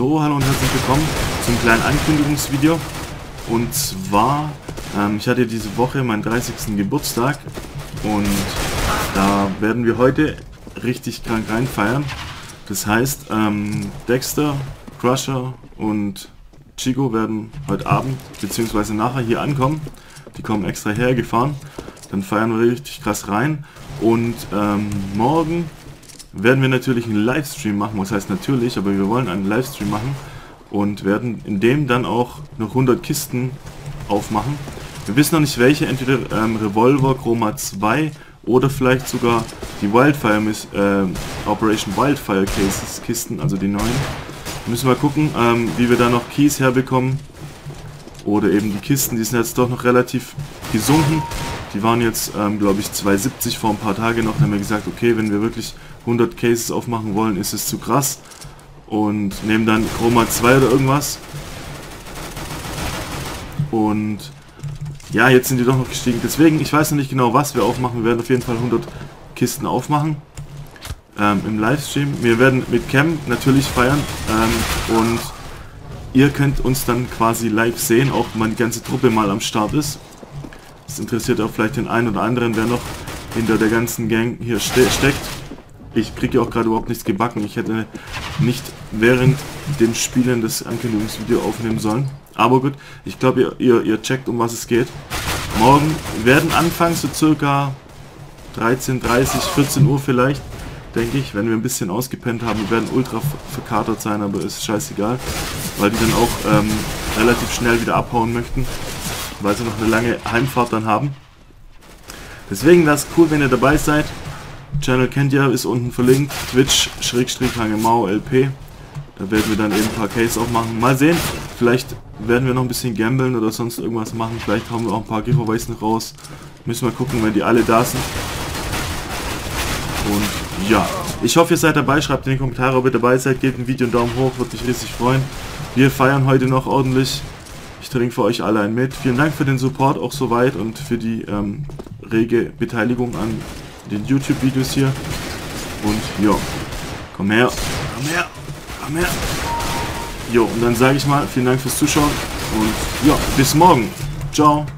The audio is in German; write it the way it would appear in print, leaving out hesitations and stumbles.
So, hallo und herzlich willkommen zum kleinen Ankündigungsvideo. Und zwar, ich hatte diese Woche meinen 30. Geburtstag und da werden wir heute richtig krank reinfeiern. Das heißt, Dexter, Crusher und Chico werden heute Abend bzw. nachher hier ankommen. Die kommen extra hergefahren. Dann feiern wir richtig krass rein. Und morgen werden wir natürlich einen Livestream machen. Was heißt natürlich, aber wir wollen einen Livestream machen. Und werden in dem dann auch noch 100 Kisten aufmachen. Wir wissen noch nicht welche, entweder Revolver, Chroma 2 oder vielleicht sogar die Wildfire Operation Wildfire Cases Kisten, also die neuen. Müssen wir gucken, wie wir da noch Keys herbekommen. Oder eben die Kisten, die sind jetzt doch noch relativ gesunken. Die waren jetzt, glaube ich, 2,70 vor ein paar Tagen noch. Dann haben wir gesagt, okay, wenn wir wirklich 100 Cases aufmachen wollen, ist es zu krass. Und nehmen dann Chroma 2 oder irgendwas. Und ja, jetzt sind die doch noch gestiegen. Deswegen, ich weiß noch nicht genau, was wir aufmachen. Wir werden auf jeden Fall 100 Kisten aufmachen. Im Livestream. Wir werden mit Cam natürlich feiern. Und ihr könnt uns dann quasi live sehen, auch wenn die ganze Truppe mal am Start ist. Das interessiert auch vielleicht den einen oder anderen, wer noch hinter der ganzen Gang hier steckt. Ich kriege auch gerade überhaupt nichts gebacken. Ich hätte nicht während dem Spielen das Ankündigungsvideo aufnehmen sollen. Aber gut, ich glaube, ihr checkt, um was es geht. Morgen werden anfangs so circa 13:30, 14 Uhr vielleicht, denke ich, wenn wir ein bisschen ausgepennt haben. Wir werden ultra verkatert sein, aber ist scheißegal, weil die dann auch relativ schnell wieder abhauen möchten, weil sie noch eine lange Heimfahrt dann haben. Deswegen wäre es cool, wenn ihr dabei seid. Channel kennt ihr, ist unten verlinkt, Twitch/HangeMauLP. Da werden wir dann eben ein paar Cases auch machen. Mal sehen, vielleicht werden wir noch ein bisschen gambeln oder sonst irgendwas machen. Vielleicht haben wir auch ein paar Giveaways noch raus. Müssen wir gucken, wenn die alle da sind. Und ja, ich hoffe, ihr seid dabei. Schreibt in die Kommentare, ob ihr dabei seid. Gebt dem Video einen Daumen hoch, würde mich riesig freuen. Wir feiern heute noch ordentlich. Ich trinke für euch alle ein mit. Vielen Dank für den Support auch soweit und für die rege Beteiligung an den YouTube-Videos hier. Und ja, komm her, komm her, komm her. Jo, und dann sage ich mal, vielen Dank fürs Zuschauen und ja, bis morgen. Ciao.